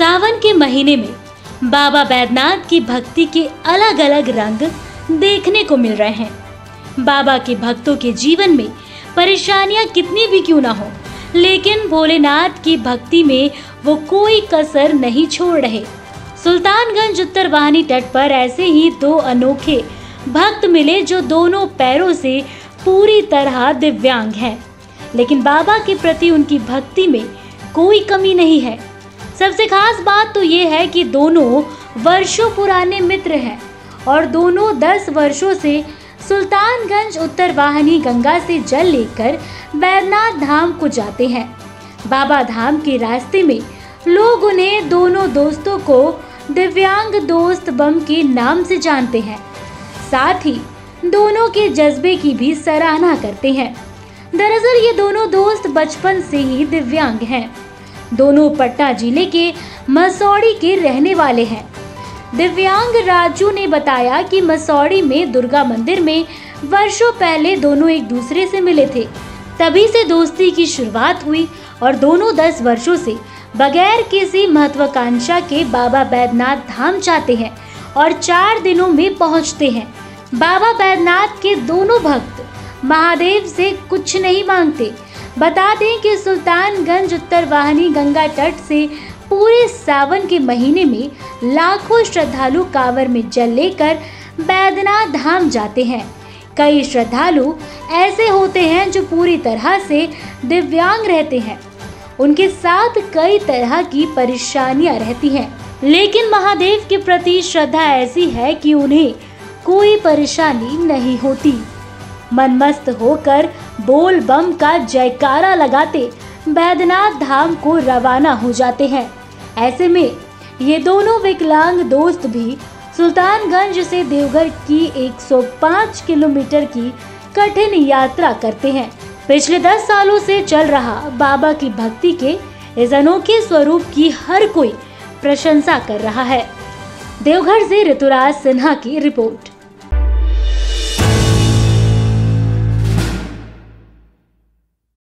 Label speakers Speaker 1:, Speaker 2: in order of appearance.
Speaker 1: सावन के महीने में बाबा बैद्यनाथ की भक्ति के अलग अलग रंग देखने को मिल रहे हैं। बाबा के भक्तों के जीवन में परेशानियां कितनी भी क्यों ना हो, लेकिन भोलेनाथ की भक्ति में वो कोई कसर नहीं छोड़ रहे। सुल्तानगंज उत्तर वाहिनी तट पर ऐसे ही दो अनोखे भक्त मिले जो दोनों पैरों से पूरी तरह दिव्यांग हैं, लेकिन बाबा के प्रति उनकी भक्ति में कोई कमी नहीं है। सबसे खास बात तो ये है कि दोनों वर्षों पुराने मित्र हैं और दोनों 10 वर्षों से सुल्तानगंज उत्तर वाहिनी गंगा से जल लेकर बैद्यनाथ धाम को जाते हैं। बाबा धाम के रास्ते में लोग उन्हें दोनों दोस्तों को दिव्यांग दोस्त बम के नाम से जानते हैं। साथ ही दोनों के जज्बे की भी सराहना करते हैं। दरअसल ये दोनों दोस्त बचपन से ही दिव्यांग हैं। दोनों पटना जिले के मसौड़ी के रहने वाले हैं। दिव्यांग राजू ने बताया कि मसौड़ी में दुर्गा मंदिर में वर्षों पहले दोनों एक दूसरे से मिले थे। तभी से दोस्ती की शुरुआत हुई और दोनों 10 वर्षों से बगैर किसी महत्वाकांक्षा के बाबा बैद्यनाथ धाम जाते हैं और 4 दिनों में पहुंचते हैं। बाबा बैद्यनाथ के दोनों भक्त महादेव से कुछ नहीं मांगते। बता दें कि सुल्तानगंज उत्तर वाहिनी गंगा तट से पूरे सावन के महीने में लाखों श्रद्धालु कांवर में जल लेकर बैद्यनाथ धाम जाते हैं। कई श्रद्धालु ऐसे होते हैं जो पूरी तरह से दिव्यांग रहते हैं। उनके साथ कई तरह की परेशानियां रहती हैं, लेकिन महादेव के प्रति श्रद्धा ऐसी है कि उन्हें कोई परेशानी नहीं होती। मनमस्त होकर बोल बम का जयकारा लगाते बैद्यनाथ धाम को रवाना हो जाते हैं। ऐसे में ये दोनों विकलांग दोस्त भी सुल्तानगंज से देवघर की 105 किलोमीटर की कठिन यात्रा करते हैं। पिछले 10 सालों से चल रहा बाबा की भक्ति के इस अनोखे स्वरूप की हर कोई प्रशंसा कर रहा है। देवघर से ऋतुराज सिन्हा की रिपोर्ट।